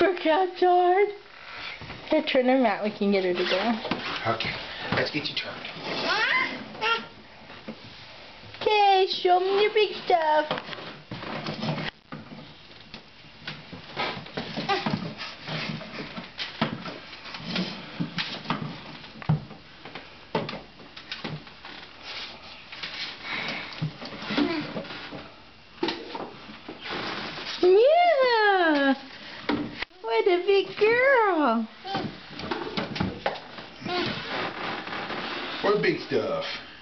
Workout's hard. Here, turn her mat. We can get her to go. Okay, let's get you turned. Okay, show me your big stuff. Yeah! What a big girl! What big stuff?